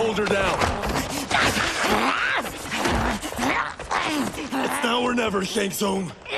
Hold her down. It's now or never, Shang Tsung.